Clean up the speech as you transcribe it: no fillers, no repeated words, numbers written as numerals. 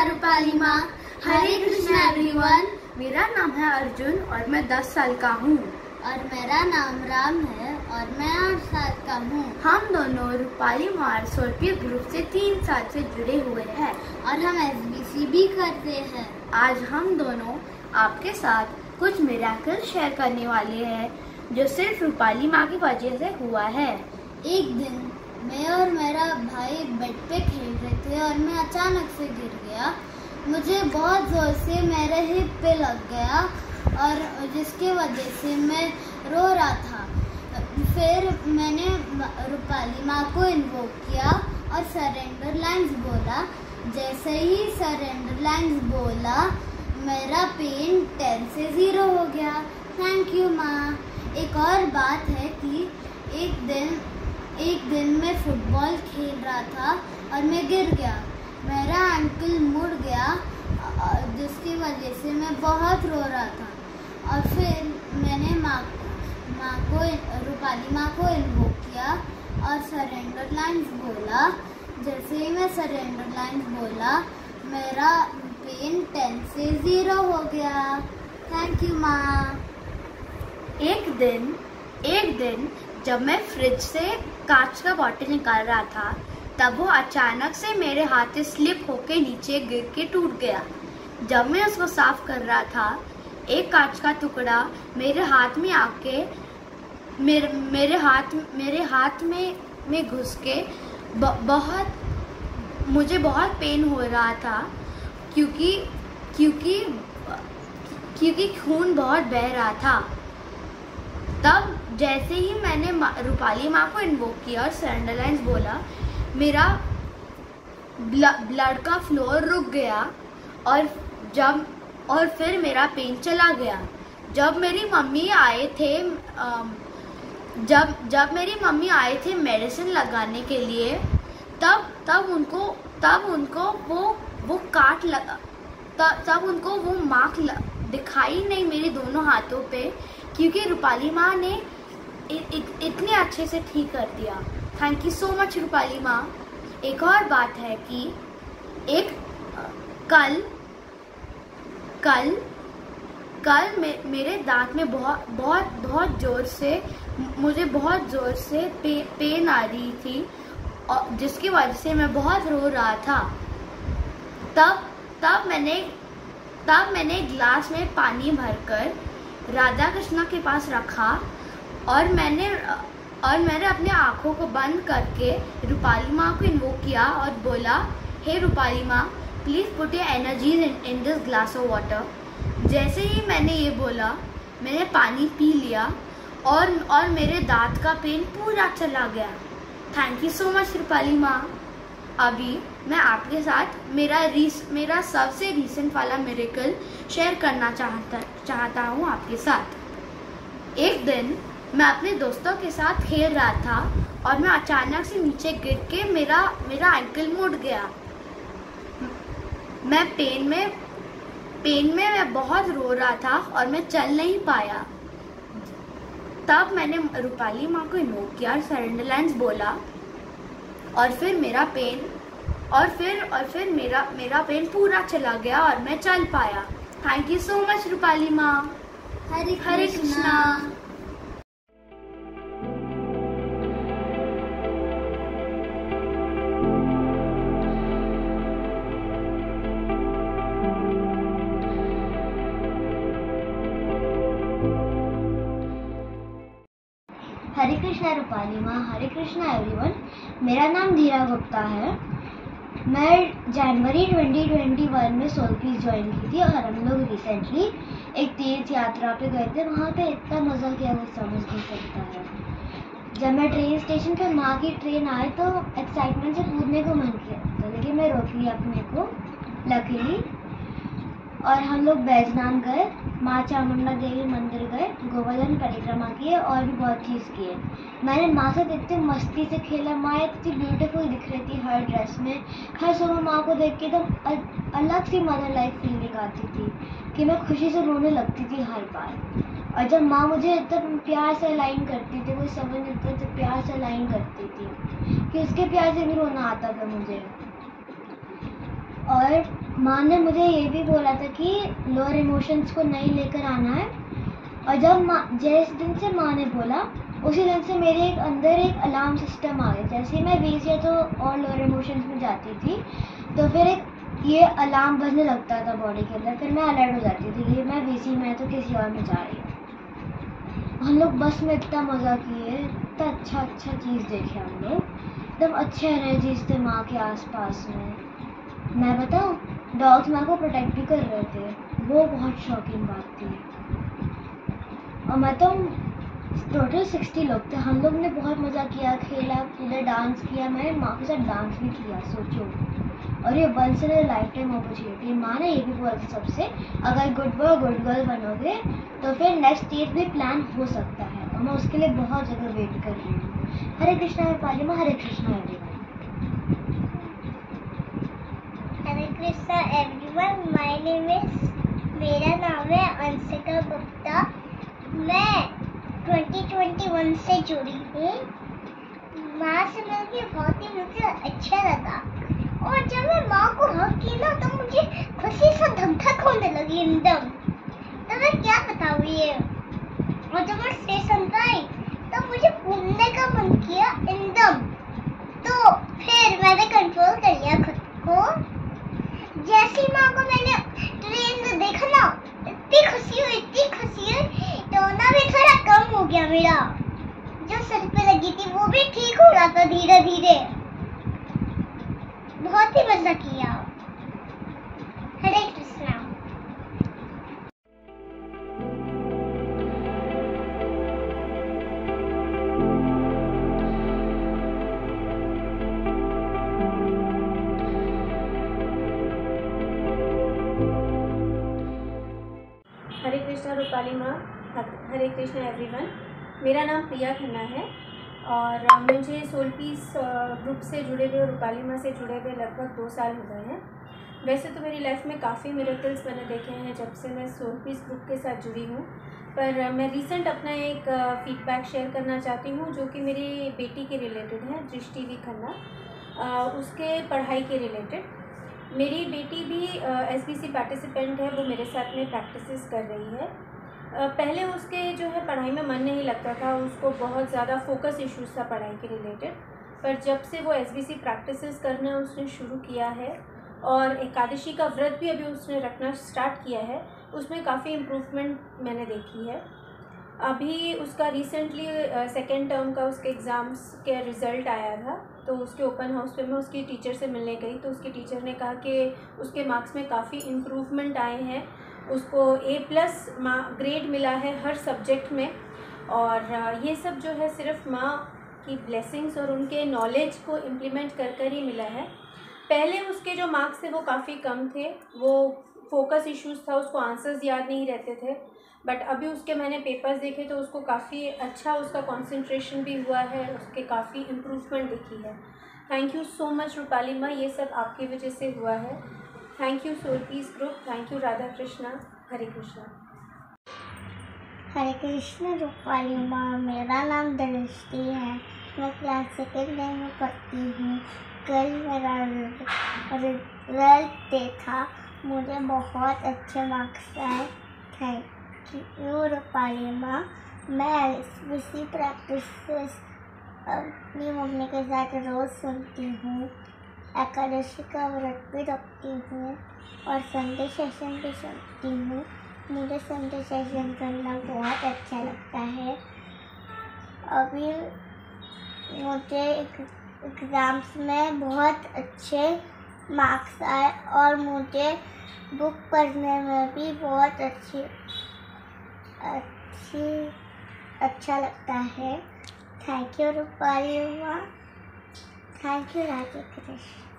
रूपाली माँ। हरे कृष्णा एवरीवन। मेरा नाम है अर्जुन और मैं 10 साल का हूँ। और मेरा नाम राम है और मैं 8 साल का हूँ। हम दोनों रूपाली माँ स्वरूपी ग्रुप से 3 साल से जुड़े हुए हैं और हम SBC भी करते हैं। आज हम दोनों आपके साथ कुछ मिरेकल शेयर करने वाले हैं जो सिर्फ रूपाली माँ की वजह से हुआ है। एक दिन मैं और मेरा भाई बेड पे खेल रहे थे और मैं अचानक से गिर गया। मुझे बहुत जोर से मेरे हिप पे लग गया और जिसके वजह से मैं रो रहा था। फिर मैंने रूपाली माँ को इन्वोक किया और सरेंडर लाइन्स बोला। जैसे ही सरेंडर लाइन्स बोला मेरा पेन 10 से 0 हो गया। थैंक यू माँ। एक और बात है कि एक दिन मैं फुटबॉल खेल रहा था और मैं गिर गया। मेरा एंकल मुड़ गया जिसकी वजह से मैं बहुत रो रहा था। और फिर मैंने रूपाली माँ को इन्वोक किया और सरेंडर लाइन्स बोला। जैसे ही मैं सरेंडर लाइन्स बोला मेरा पेन 10 से 0 हो गया। थैंक यू माँ। एक दिन जब मैं फ्रिज से कांच का बॉटल निकाल रहा था तब वो अचानक से मेरे हाथ से स्लिप होके नीचे गिर के टूट गया। जब मैं उसको साफ कर रहा था एक कांच का टुकड़ा मेरे हाथ में आके मेरे हाथ में घुस के मुझे बहुत पेन हो रहा था क्योंकि खून बहुत बह रहा था। तब जैसे ही मैंने रूपाली माँ को इन्वोक किया और सरेंडर लाइन्स बोला मेरा ब्लड का फ्लो रुक गया और फिर मेरा पेन चला गया। जब मेरी मम्मी आए थे मेडिसिन लगाने के लिए तब उनको वो मार्क दिखाई नहीं मेरे दोनों हाथों पे क्योंकि रूपाली माँ ने इतने अच्छे से ठीक कर दिया। Thank you so much Rupali माँ। एक और बात है कि कल मेरे दांत में बहुत जोर से पेन आ रही थी और जिसकी वजह से मैं बहुत रो रहा था। तब मैंने ग्लास में पानी भरकर राधा कृष्णा के पास रखा और मैंने अपने आँखों को बंद करके रूपाली माँ को इन्वोक किया और बोला हे रूपाली माँ please put your energies in this glass of water. जैसे ही मैंने ये बोला मैंने पानी पी लिया और मेरे दांत का पेन पूरा चला गया। Thank you so much Rupali माँ। अभी मैं आपके साथ मेरा सबसे रीसेंट वाला मिरेकल शेयर करना चाहता हूँ आपके साथ। एक दिन मैं अपने दोस्तों के साथ खेल रहा था और मैं अचानक से नीचे गिर के मेरा एंकल मुड़ गया। मैं पेन में मैं बहुत रो रहा था और मैं चल नहीं पाया। तब मैंने रूपाली माँ को इन्वोक किया और सरेंडर लाइन्स बोला और फिर मेरा पेन पूरा चला गया और मैं चल पाया। Thank you so much Rupali माँ। हरे कृष्णा। हरे कृष्णा रूपाली माँ। हरे कृष्णा एवरीवन। मेरा नाम धीरा गुप्ता है। मैं जनवरी 2021 में सोलपीस ज्वाइन की थी और हम लोग रिसेंटली एक तीर्थ यात्रा पे गए थे। वहाँ पे इतना मज़ा किया वो समझ नहीं सकता है। जब मैं ट्रेन स्टेशन पे माँ की ट्रेन आए तो एक्साइटमेंट से कूदने को मन किया था लेकिन मैं रोक लिया अपने को लकीली। और हम लोग बैजनाथ गए, माँ चामुंडा देवी मंदिर गए, गोवर्धन परिक्रमा किए और भी बहुत चीज़ किए। मैंने माँ से इतनी मस्ती से खेला। माँ इतनी ब्यूटीफुल दिख रही थी हर ड्रेस में। हर सुबह माँ को देख के एकदम अलग सी मदर लाइफ फीलिंग आती थी कि मैं खुशी से रोने लगती थी हर बार। और जब माँ मुझे इतना प्यार से अलाइन करती थी, कोई समझ नहीं आता तो प्यार से अलाइन करती थी कि उसके प्यार से भी रोना आता था मुझे। और माँ ने मुझे ये भी बोला था कि लोअर इमोशंस को नहीं लेकर आना है, और जब जिस दिन से माँ ने बोला उसी दिन से मेरे अंदर एक अलार्म सिस्टम आ गया। जैसे ही मैं बीच या तो और लोअर इमोशंस में जाती थी तो फिर एक ये अलार्म बजने लगता था बॉडी के अंदर, फिर मैं अलर्ट हो जाती थी कि मैं बीसी में तो किसी और में जा रही हूँ। हम लोग बस में इतना मज़ा किए, इतना अच्छा चीज़ देखे हम लोग, एकदम अच्छे एनर्जीज थे माँ के आसपास में। मैं बताऊँ, डॉग्स माँ को प्रोटेक्ट भी कर रहे थे, वो बहुत शॉकिंग बात थी। और मैं तो टोटल 60 लोग थे, हम लोग ने बहुत मज़ा किया, खेला कूदा, डांस किया। मैंने माँ के साथ डांस भी किया, सोचो। और ये once in a lifetime opportunity. माँ ने ये भी बोला था सबसे, अगर गुड बॉय गुड गर्ल बनोगे तो फिर नेक्स्ट ईयर भी प्लान हो सकता है, और मैं उसके लिए बहुत ज़्यादा वेट कर रही हूँ। हरे कृष्णा रूपाली माँ, Hare Krishna everyone. Hare Krishna everyone, my name is, मेरा नाम है अंशिका गुप्ता। मैं 2021 से जुड़ी हूँ। माँ से मिलकर बहुत ही मुझे अच्छा लगा, और जब मैं माँ को हग की ना तो मुझे खुशी से धक धक होने लगी एकदम। तो मैं क्या बताऊँ ये। और जब मैं स्टेशन पर आई तो मुझे घूमने का मन किया एकदम। तो फिर मैंने कंट्रोल कर लिया खुद को। जैसी माँ को मैंने ट्रेन में देखा ना, इतनी खुशी हुई रोना भी थोड़ा कम हो गया। मेरा जो सर पे लगी थी वो भी ठीक हो रहा था धीरे धीरे। बहुत ही मजा किया। हरे कृष्णा। हरे कृष्णा रूपाली माँ, हरे कृष्णा एवरीवन। मेरा नाम प्रिया खन्ना है और मुझे सोल पीस ग्रुप से जुड़े हुए, रूपाली माँ से जुड़े हुए लगभग 2 साल हो गए हैं। वैसे तो मेरी लाइफ में काफ़ी मिरेकल्स मैंने देखे हैं जब से मैं सोल पीस ग्रुप के साथ जुड़ी हूँ, पर मैं रीसेंट अपना एक फीडबैक शेयर करना चाहती हूँ जो कि मेरी बेटी के रिलेटेड है, दृष्टि वी खन्ना, उसके पढ़ाई के रिलेटेड। मेरी बेटी भी SBC पार्टिसिपेंट है, वो मेरे साथ में प्रैक्टिसेस कर रही है। पहले उसके जो है पढ़ाई में मन नहीं लगता था, उसको बहुत ज़्यादा फोकस इश्यूज़ था पढ़ाई के रिलेटेड, पर जब से वो SBC प्रैक्टिसेस करना उसने शुरू किया है और एकादशी का व्रत भी अभी उसने रखना स्टार्ट किया है, उसमें काफ़ी इम्प्रूवमेंट मैंने देखी है। अभी उसका रिसेंटली 2nd टर्म का उसके एग्ज़ाम्स के रिज़ल्ट आया था, तो उसके ओपन हाउस पे मैं उसकी टीचर से मिलने गई तो उसकी टीचर ने कहा कि उसके मार्क्स में काफ़ी इम्प्रूवमेंट आए हैं, उसको A+ ग्रेड मिला है हर सब्जेक्ट में। और ये सब जो है सिर्फ माँ की ब्लेसिंग्स और उनके नॉलेज को इम्प्लीमेंट कर ही मिला है। पहले उसके जो मार्क्स थे वो काफ़ी कम थे, वो फोकस इश्यूज़ था, उसको आंसर्स याद नहीं रहते थे, बट अभी उसके मैंने पेपर्स देखे तो उसको काफ़ी अच्छा उसका कंसंट्रेशन भी हुआ है, उसके काफ़ी इम्प्रूवमेंट दिखी है। Thank you so much Rupali माँ, ये सब आपकी वजह से हुआ है। Thank you soul peace group, thank you Radha Krishna, Hare Krishna. Hare Krishna Rupali माँ, मेरा नाम दृष्टि है, मैं क्लास 2nd में पढ़ती हूँ। कल मेरा रिजल्ट देखा, मुझे बहुत अच्छे मार्क्स आए। थैंक यू रूपाली माँ। मैं SBC प्रैक्टिस अपनी मम्मी के साथ रोज़ सुनती हूँ, एकादशी का व्रत भी रखती हूँ और संडे सेशन भी सुनती हूँ। मुझे संडे सेशन करना बहुत अच्छा लगता है। अभी मुझे एग्ज़ाम्स में बहुत अच्छे मार्क्स आए और मुझे बुक पढ़ने में भी बहुत अच्छा लगता है। थैंक यू रूपाली माँ, थैंक यू राधे कृष्ण।